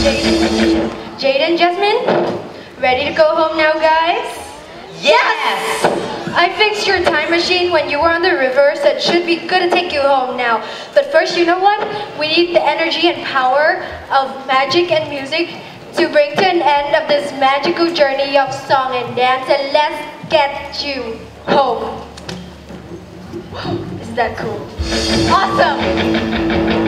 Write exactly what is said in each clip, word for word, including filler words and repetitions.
Jaden, Jaden, Jasmine, ready to go home now, guys? Yes! I fixed your time machine when you were on the river, so it should be good to take you home now. But first, you know what? We need the energy and power of magic and music to bring to an end of this magical journey of song and dance, and let's get you home. Isn't that cool? Awesome!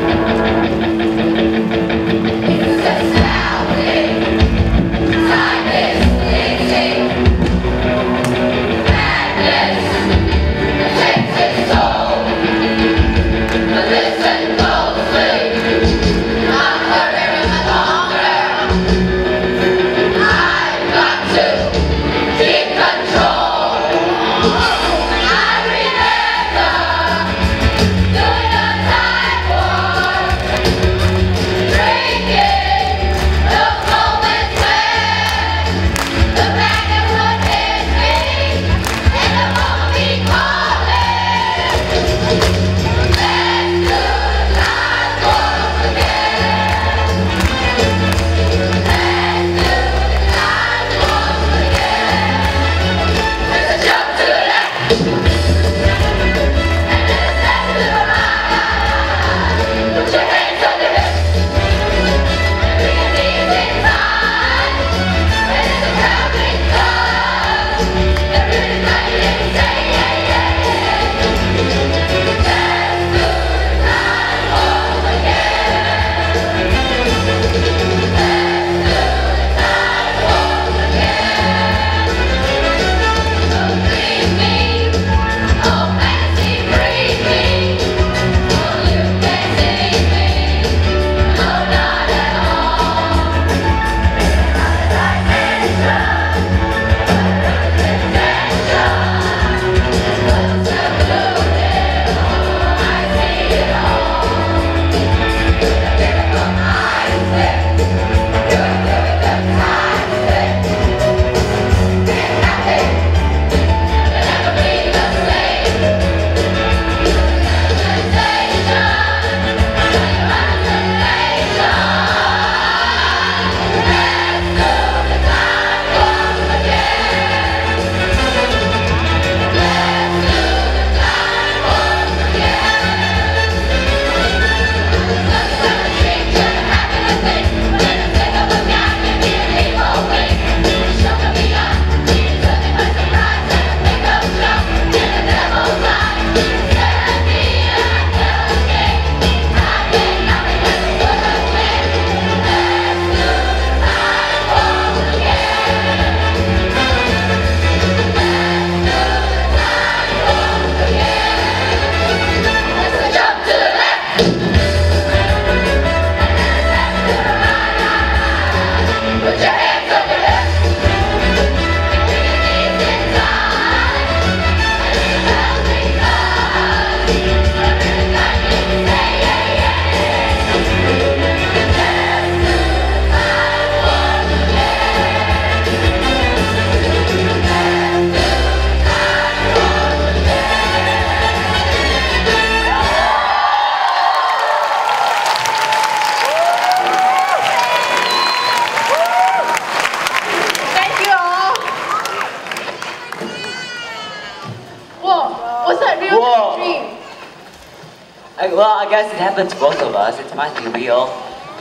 I, well, I guess it happened to both of us. It might be real.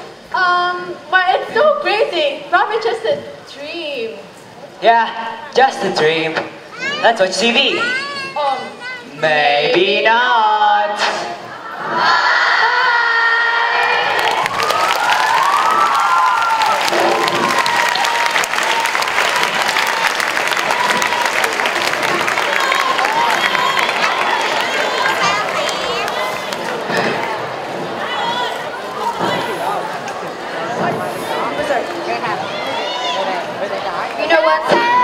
Um, but it's so crazy. Probably just a dream. Yeah, just a dream. Let's watch T V. Um, Maybe not. You know what?